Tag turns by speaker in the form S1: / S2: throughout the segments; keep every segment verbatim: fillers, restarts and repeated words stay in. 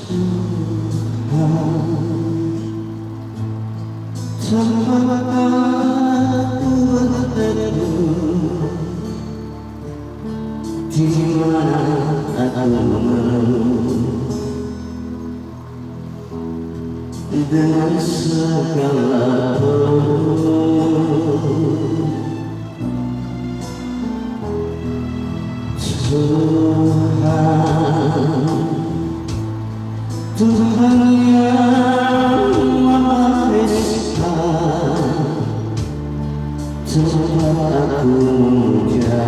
S1: Tempat aku berteduh, di mana aku mengeluh dengan segala peluh. Tuhan, Tuhan yang Maha Esa, tempat aku memuja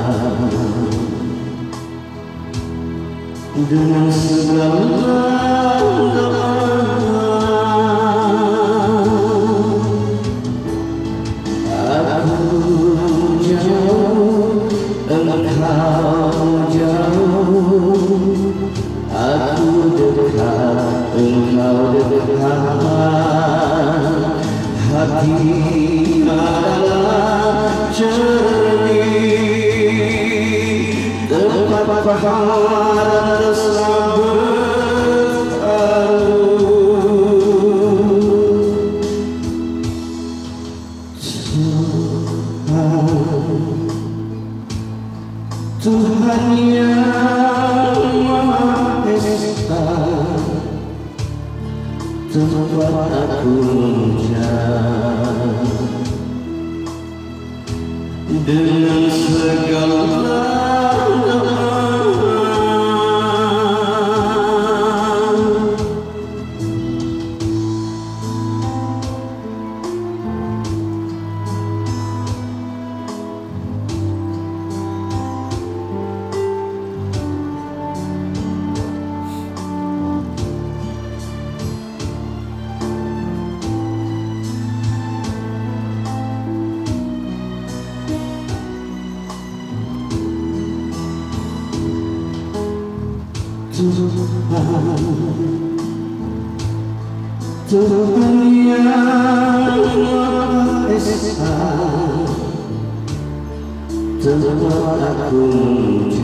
S1: dengan segala doa. Aku jauh, engkau jauh, aku dekat, engkau dekat. Hati adalah cermin, tempat pahala dan selamat Tuhan, Tuhan yang Maha Esa, tempat aku memuja dengan segala doa. Tuhan, Tuhan yang Maha Esa, tempat aku memuja